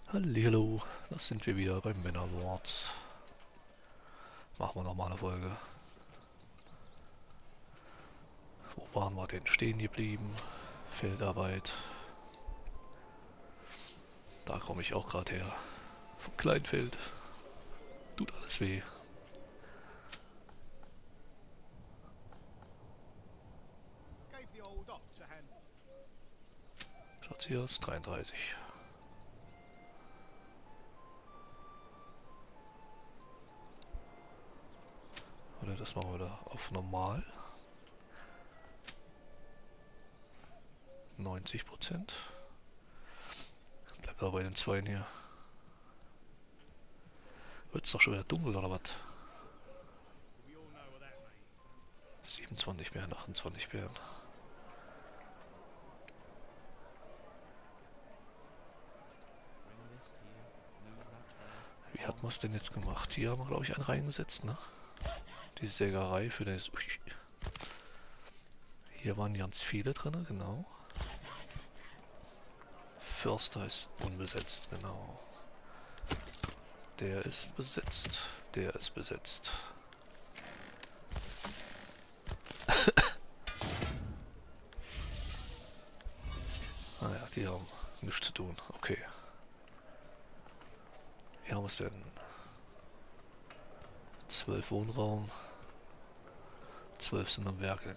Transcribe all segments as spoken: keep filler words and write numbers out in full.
Hallihallo, das sind wir wieder beim Männerlords. Machen wir nochmal eine Folge. Wo waren wir denn stehen geblieben? Feldarbeit. Da komme ich auch gerade her. Vom Kleinfeld. Tut alles weh. Schaut's hier aus? dreiunddreißig. Oder das machen wir da auf normal. neunzig Prozent. Bleibt aber bei den Zweien hier. Wird's doch schon wieder dunkel oder was? siebenundzwanzig Bären, achtundzwanzig Bären. Wie hat man es denn jetzt gemacht? Hier haben wir, glaube ich, einen reingesetzt, ne? Die Sägerei für das... Hier waren ganz viele drin, genau. Förster ist unbesetzt, genau. Der ist besetzt. Der ist besetzt. Naja, die haben nichts zu tun. Okay. Wie haben wir es denn? Zwölf Wohnraum. Zwölf sind am Werkeln.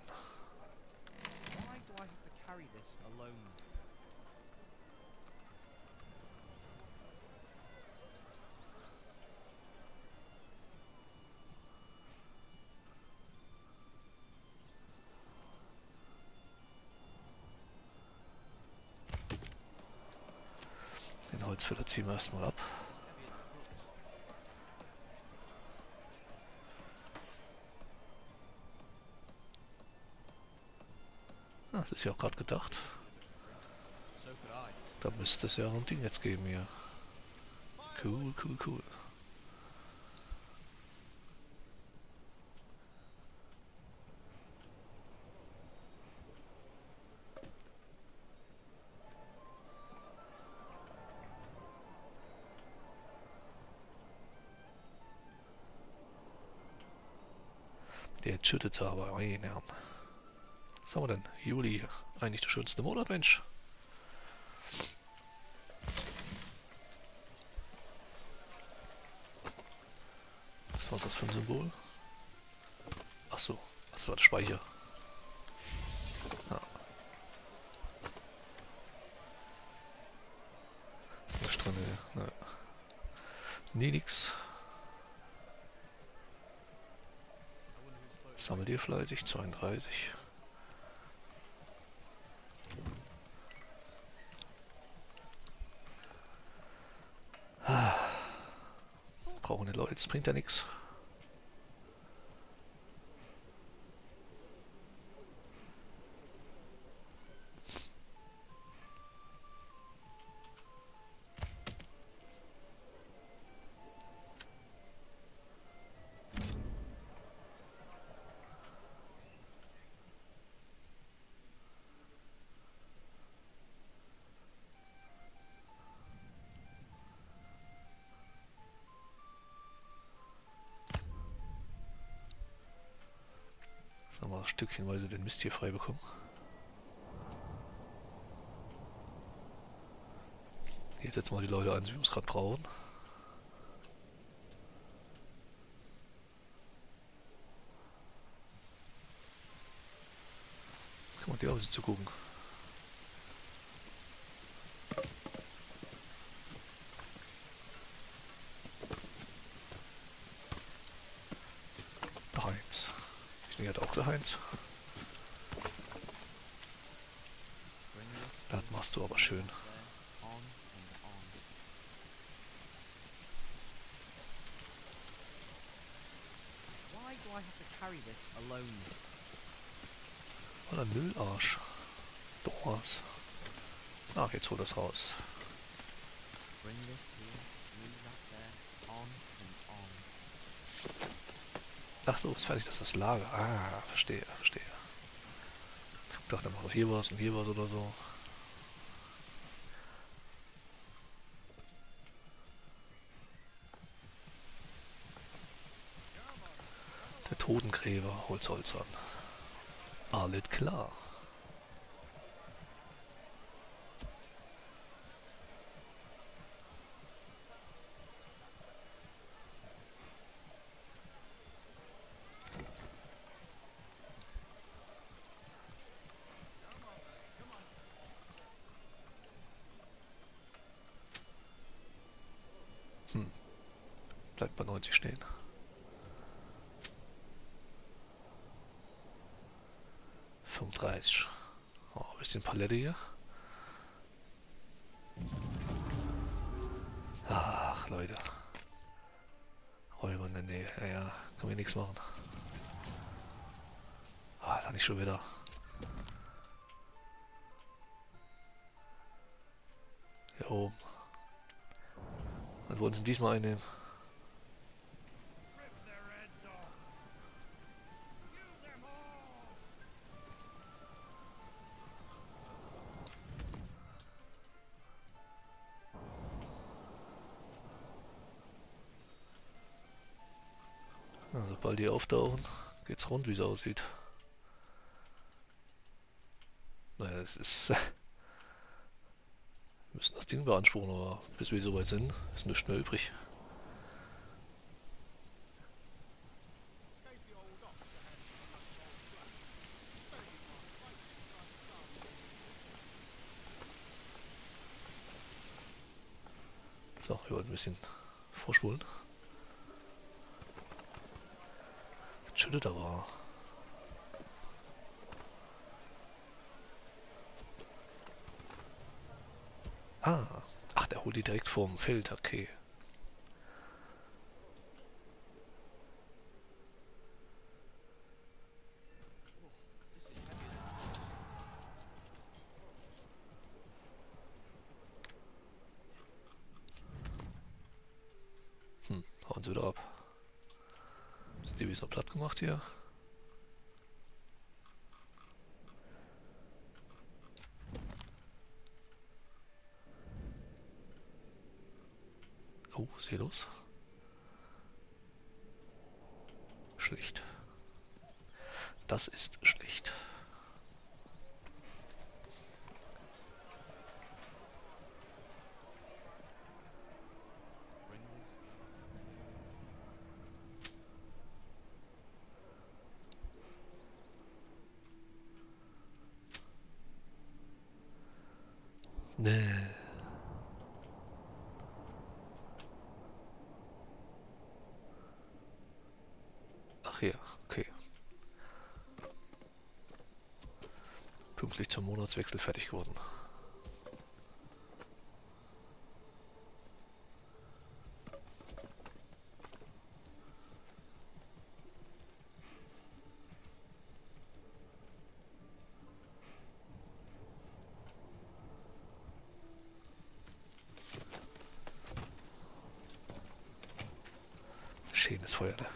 Den Holzfäller ziehen wir erstmal ab. Ah, das ist ja auch gerade gedacht. Da müsste es ja ein Ding jetzt geben hier. Cool, cool, cool. Der schüttet aber rein, ja. Was haben wir denn? Juli. Eigentlich der schönste Monat, Mensch. Was war das für ein Symbol? Achso, das war der Speicher. Ja. Ist nicht drin, ne. Nie nix. Sammelt ihr fleißig? zweiunddreißig. Ah. Brauchen die Leute, das bringt ja nichts. Jetzt haben wir stückchenweise den Mist hier frei bekommen. Hier setzen wir die Leute ein, wie wir es gerade brauchen. Kann man die auch zu gucken. Der Heinz. Ich denke, er hat auch der Heinz. Das machst du aber schön. Oh, ein Müllarsch. Doors. Ach, jetzt hol das raus. Ach so, ist fertig, das ist das Lager. Ah, verstehe, verstehe. Ich dachte einfach, hier was und hier was oder so. Der Totengräber, Holz, Holz an. Alles klar. Hm. Bleibt bei neunzig stehen. fünfunddreißig. Oh, ein bisschen Palette hier. Ach, Leute. Räuber in der Nähe. Ja, ja, können wir nichts machen. Ah, da nicht schon wieder. Hier oben. Was wollen sie diesmal einnehmen? Ja, sobald die auftauchen, geht's rund, wie es aussieht. Naja, es ist... Wir müssen das Ding beanspruchen, aber bis wir soweit sind, ist nichts mehr übrig. So, wir wollten ein bisschen vorspulen. Das schüttet aber. Ah, ach, der holt die direkt vorm Feld, okay. Hm, hauen sie wieder ab. Sind die wieder platt gemacht hier? Oh, Silos. Schlecht. Das ist schlecht. Nee. Ach ja, okay. Pünktlich zum Monatswechsel fertig geworden. Schönes Feuer da.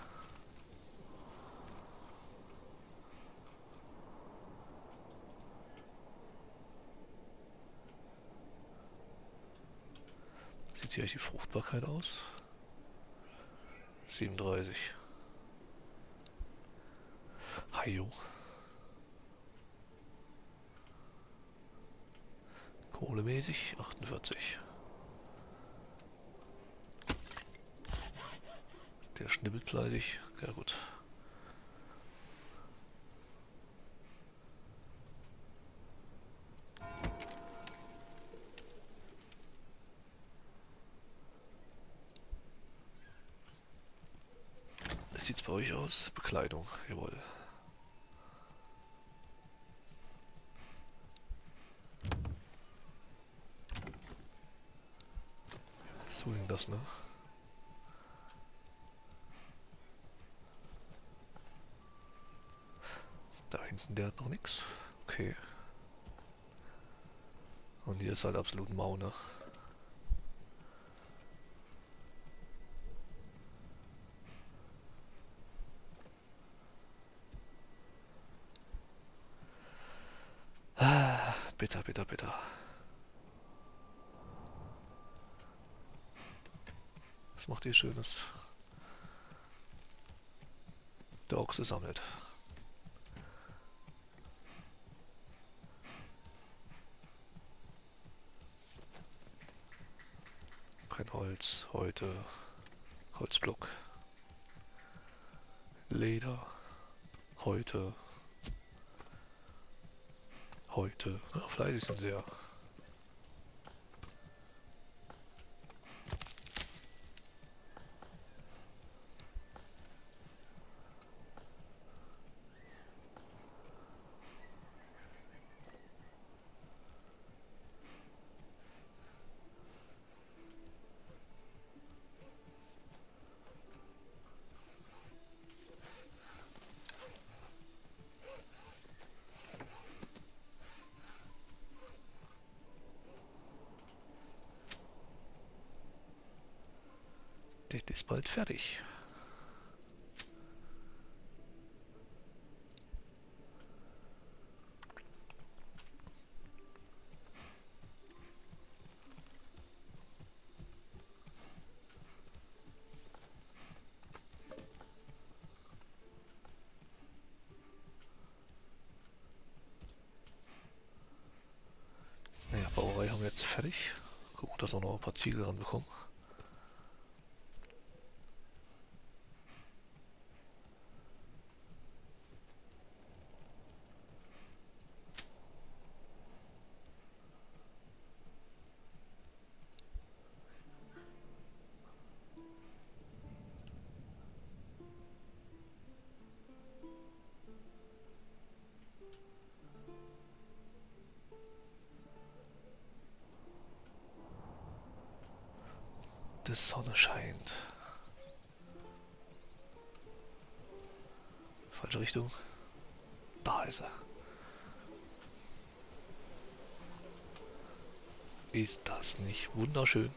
Sieht hier die Fruchtbarkeit aus? siebenunddreißig. Hajo. Kohlemäßig achtundvierzig. Der schnibbelt fleißig. Ja gut. Wie sieht's bei euch aus? Bekleidung, jawohl. So ging das, ne? Da hinten, der hat noch nichts. Okay. Und hier ist halt absolut mau, ne? Ah, bitter, bitter, bitter. Was macht ihr Schönes? Der Ochse sammelt. Brennholz, heute, Holzblock, Leder, heute, heute. Ja, fleißig sind sie ja. Das ist bald fertig. Naja, Bauerei haben wir jetzt fertig. Gucken, dass wir noch ein paar Ziegel ranbekommen. Die Sonne scheint. Falsche Richtung. Da ist er. Ist das nicht wunderschön?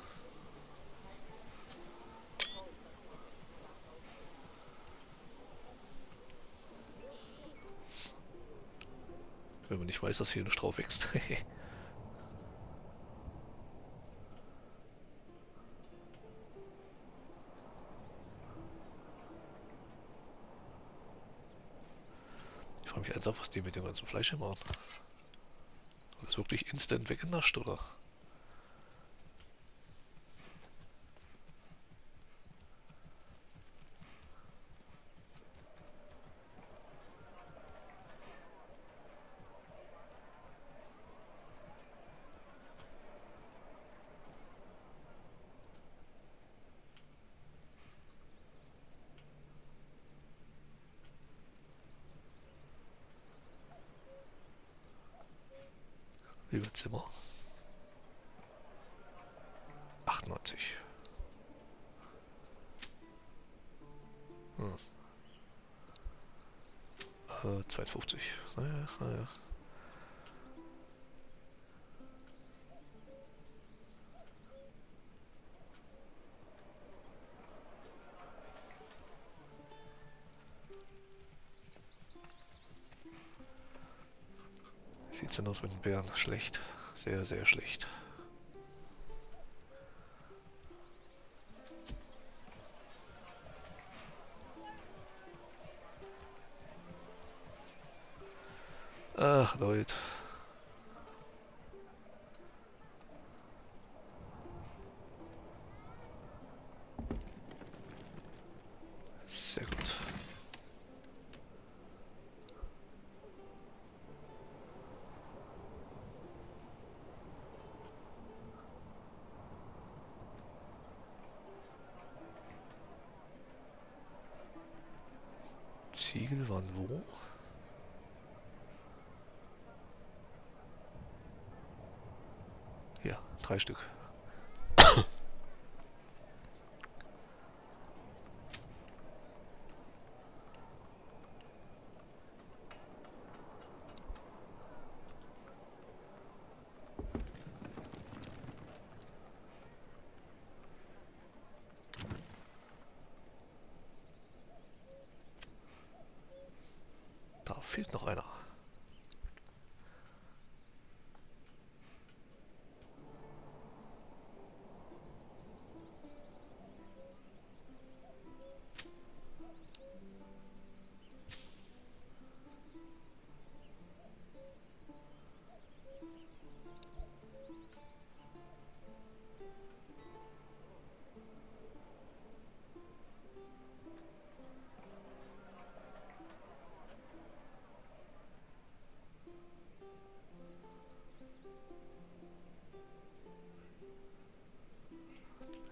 Wenn man nicht weiß, dass hier eine Strauch wächst. Ich frage mich ernsthaft, was die mit dem ganzen Fleisch hier machen. Ist wirklich instant weggenascht, oder? Wie viel Zimmer? achtundneunzig. Hm. Äh, zweihundertfünfzig. Naja, naja. Wie sieht's denn aus mit den Bären? Schlecht. Sehr, sehr schlecht. Ach, Leute. Sehr gut. Ziegel waren wo? Ja, drei Stück. Da fehlt noch einer.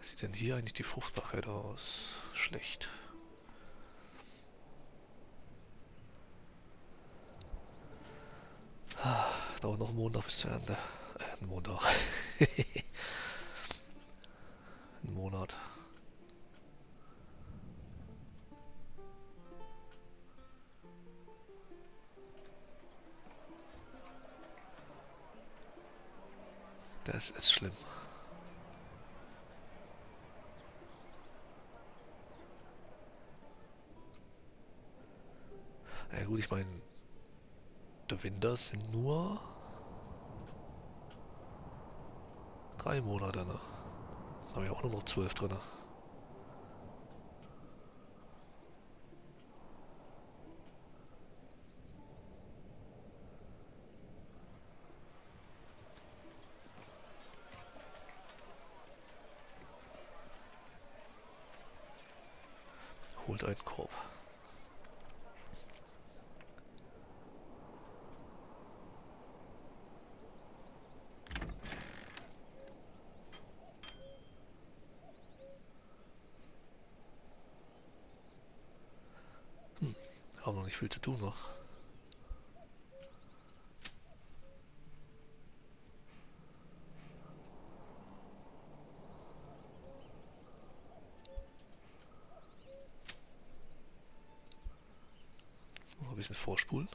sieht denn hier eigentlich die Fruchtbarkeit aus? Schlecht. Ah, dauert noch einen Montag bis zur Ende. Äh, ein Montag. Ein Monat. Das ist schlimm. Ja gut, ich meine, der Winter sind nur drei Monate, ne? Da haben wir auch nur noch zwölf drin. Holt einen Korb. Hm, haben noch nicht viel zu tun noch. Noch ein bisschen vorspulen.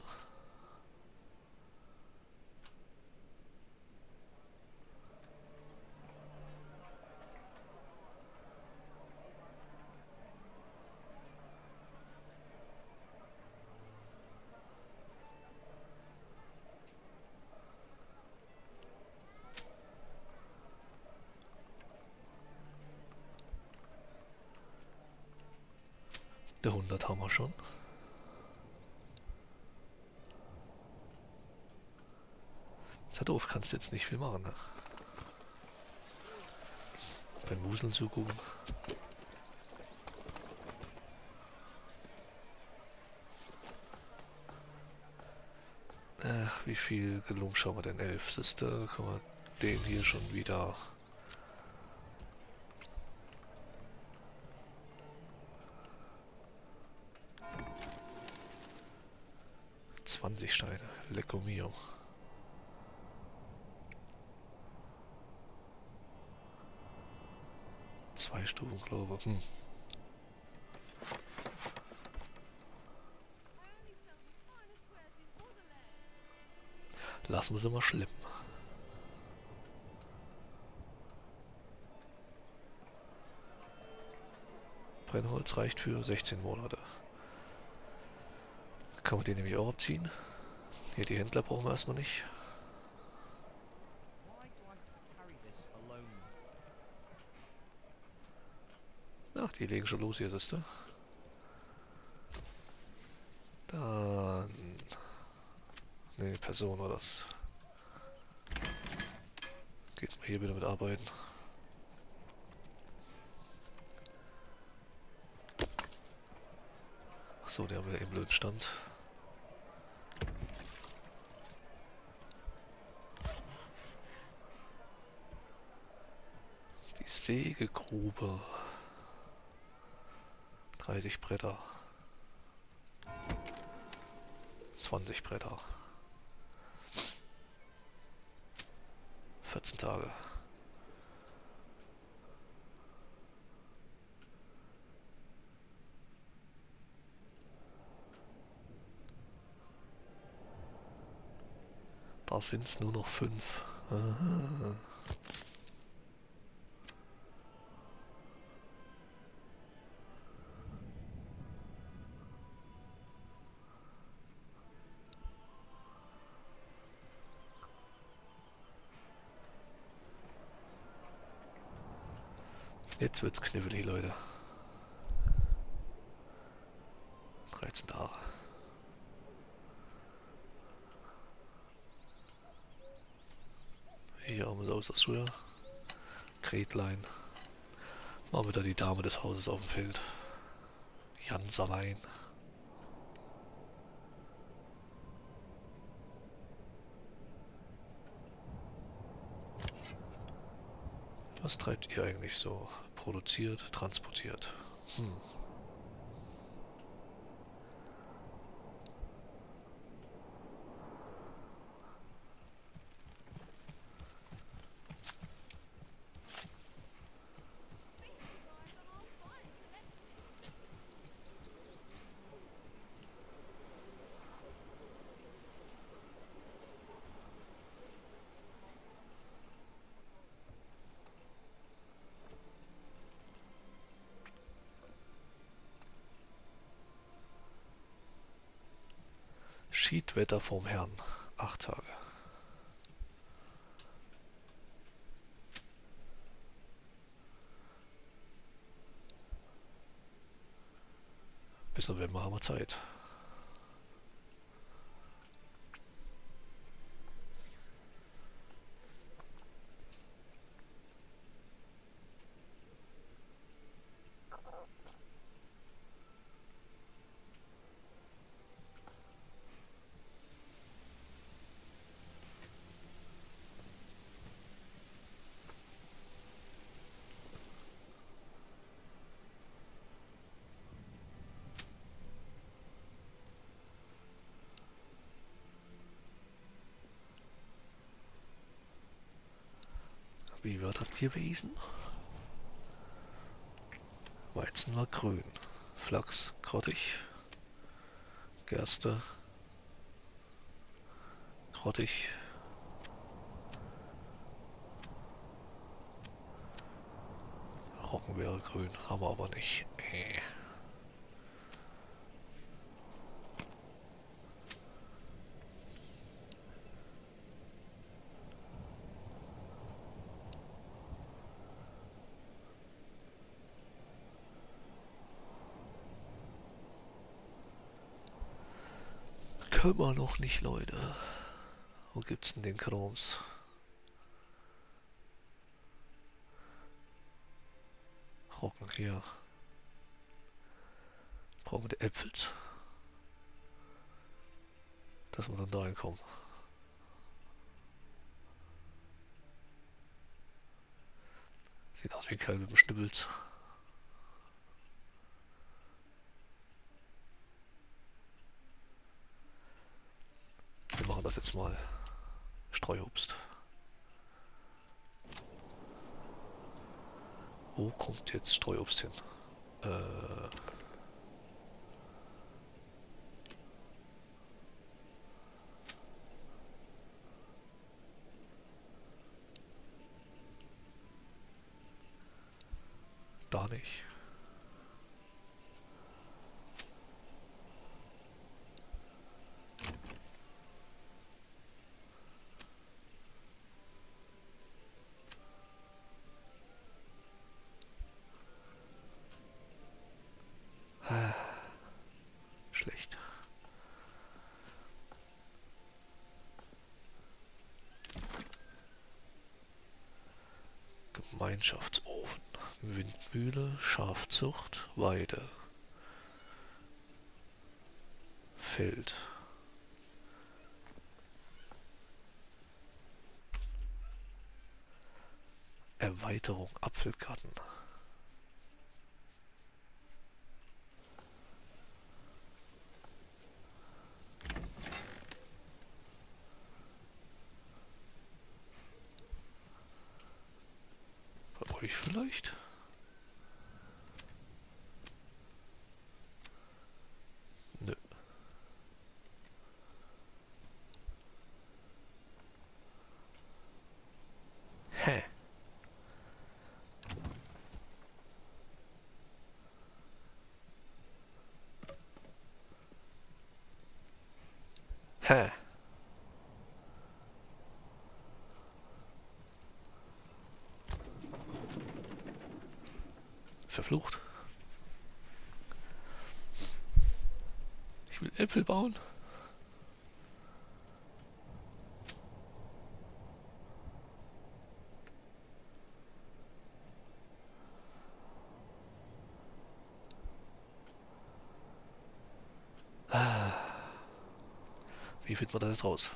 Der hundert haben wir schon. Ist ja doof, kannst jetzt nicht viel machen, ne? Beim Wuseln zugucken. Ach, wie viel gelungen schauen wir denn? elf. Sister, können wir den hier schon wieder. zwanzig Steine. Lecco mio. Zwei Stufen, glaube ich. Hm. Lassen wir sie mal schlippen. Brennholz reicht für sechzehn Monate. Kann man den nämlich auch abziehen. Hier, die Händler brauchen wir erstmal nicht. Ach, die legen schon los hier, siehst du? Dann... Ne, Person war das. Geht's mal hier wieder mit arbeiten. Achso, der haben wir eben blöden Stand. Die Sägegrube. dreißig Bretter. zwanzig Bretter. vierzehn Tage. Da sind es nur noch fünf. Aha. Jetzt wird's knifflig, Leute. dreizehn Tage. Hier haben wir es aus das früher. Gretlein. Mal wieder die Dame des Hauses auf dem Feld. Jansalein. Was treibt ihr eigentlich so? produziert, transportiert. Hm. Schiedwetter vom Herrn. Acht Tage. Bis November haben wir Zeit. Wie wird das gewesen? Weizen war grün. Flachs grottig. Gerste grottig. Roggen wäre grün, haben wir aber nicht. Äh. Können wir noch nicht, Leute. Wo gibt's denn den Krams? Roggen hier. Brauchen wir die Äpfels. Dass wir dann da reinkommen. Sieht aus wie ein Kerl mit dem Schnibbels. Wir machen das jetzt mal. Streuobst. Wo kommt jetzt Streuobst hin? Äh... Da nicht. Schlecht. Gemeinschaftsofen. Windmühle, Schafzucht, Weide. Feld. Erweiterung Apfelgarten. Bei euch vielleicht? Nö. Hä? Hä? Verflucht. Ich will Äpfel bauen. Wie finden wir das jetzt raus?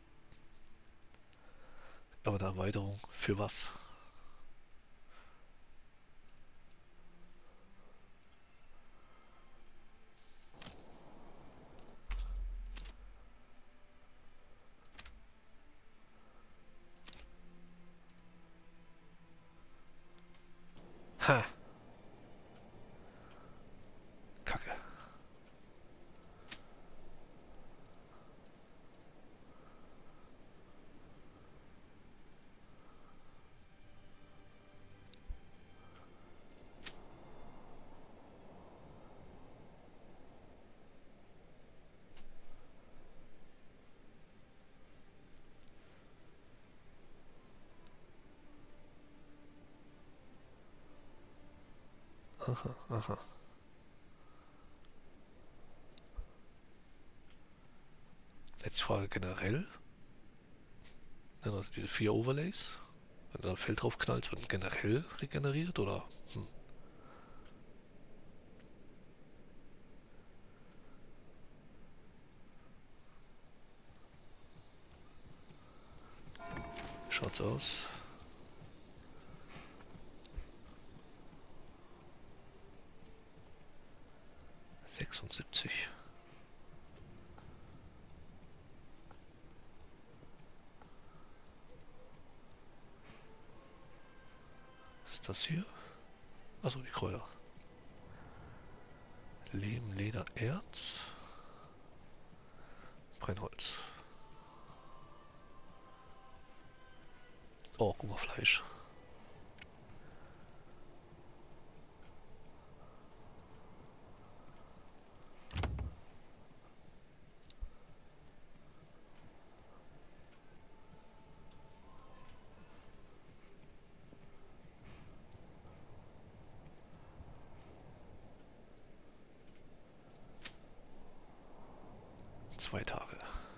Aber eine Erweiterung für was? Ha! Kacke. Aha, aha. Jetzt Frage generell. Ja, also diese vier Overlays. Wenn du da ein Feld drauf knallst, wird generell regeneriert oder? Hm. Schaut's aus. sechsundsiebzig. Was ist das hier? Achso, die Kräuter. Lehm, Leder, Erz. Brennholz. Oh, guck mal, Fleisch. Zwei Tage.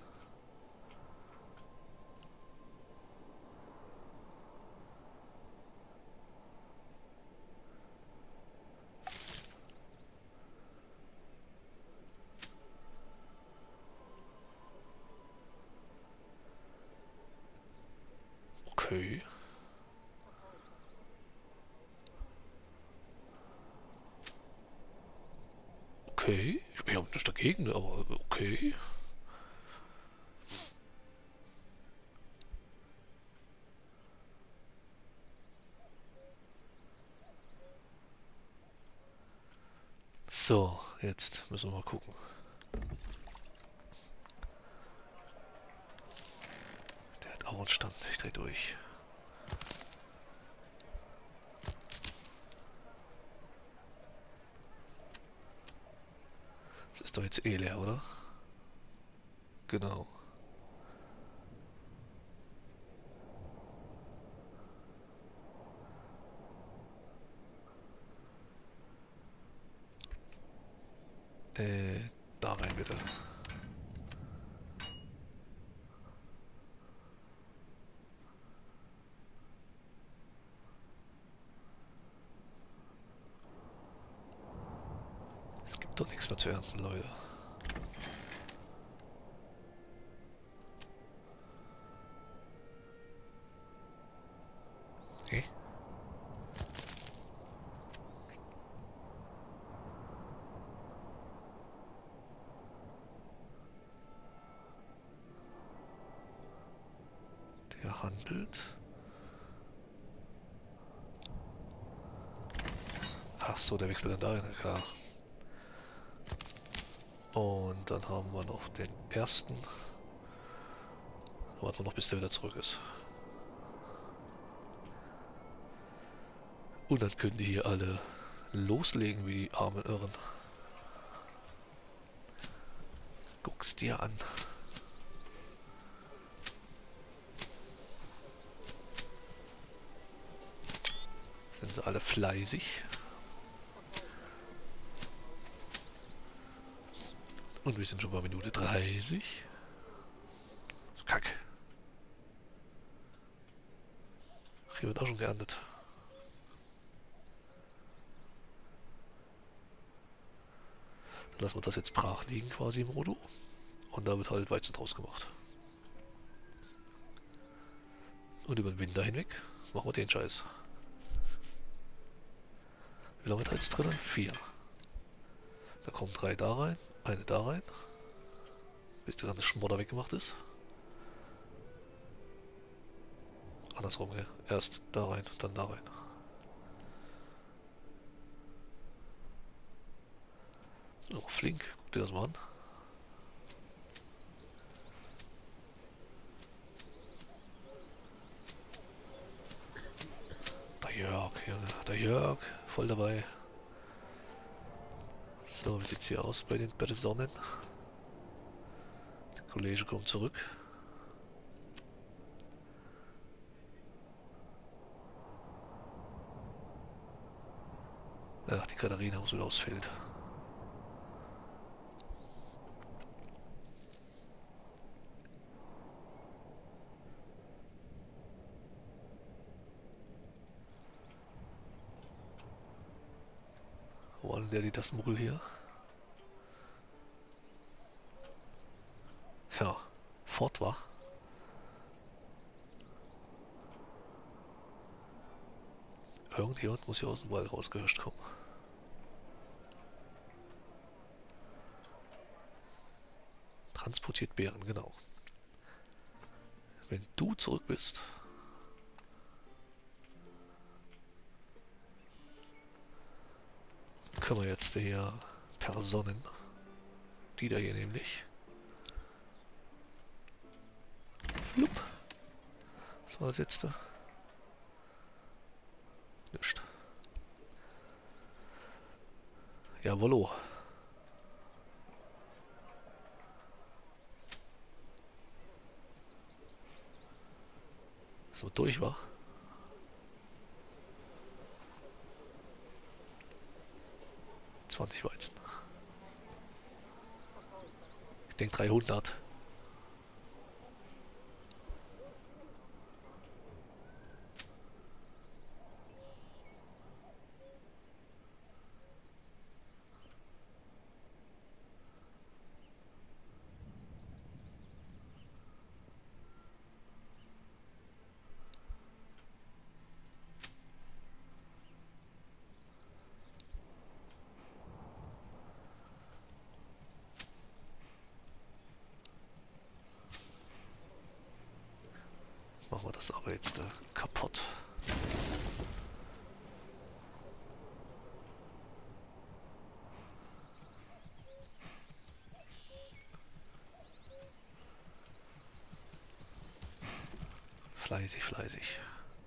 Okay. Okay. Ich habe nichts dagegen, aber okay. So, jetzt müssen wir mal gucken. Der hat auch einen Stand. Ich dreh durch. Das ist doch jetzt eh leer, oder? Genau. Äh, da rein bitte. Es gibt doch nichts mehr zu ernten, Leute. Okay. Der handelt. Ach so, der wechselt dann dahin, klar. Und dann haben wir noch den ersten. Warten wir noch, bis der wieder zurück ist. Und dann können die hier alle loslegen wie die armen Irren. Guck's dir an. Sind sie alle fleißig. Und wir sind schon bei Minute dreißig. So kack. Ach, hier wird auch schon geerntet. Dann lassen wir das jetzt brach liegen quasi im Rodo. Und da wird halt Weizen draus gemacht. Und über den Winter hinweg machen wir den Scheiß. Wie lange hat er jetzt drin? Vier. Da kommen drei da rein, eine da rein. Bis der ganze Schmodder weggemacht ist. Andersrum, gell? Erst da rein, dann da rein. So, flink, guck dir das mal an. Der Jörg, Junge, der Jörg, voll dabei. So, wie sieht's hier aus bei den Personen? Der Kollege kommt zurück. Ach, die Katharina muss wieder aufs Feld. Wo war denn der, die das Muggel hier? Ja, fort war. Irgendjemand muss hier aus dem Wald rausgehörscht kommen. Transportiert Beeren, genau. Wenn du zurück bist. Können wir jetzt hier Personen. Die da hier nämlich. Flup. Was war das jetzt? Nicht. Jawollo. So durch war. zwanzig Weizen. Ich denke dreihundert. Machen wir das aber jetzt äh, kaputt. Fleißig, fleißig.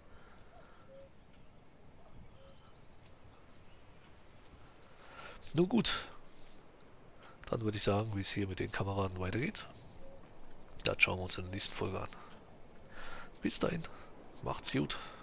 Nun gut. Dann würde ich sagen, wie es hier mit den Kameraden weitergeht. Das schauen wir uns in der nächsten Folge an. Bis dahin, macht's gut.